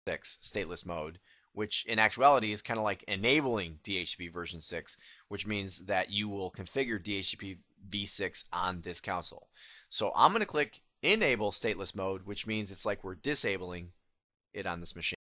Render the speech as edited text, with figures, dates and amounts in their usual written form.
6 stateless mode, which in actuality is kind of like enabling DHCP version 6, which means that you will configure DHCP v6 on this console. So I'm going to click enable stateless mode, which means it's like we're disabling it on this machine.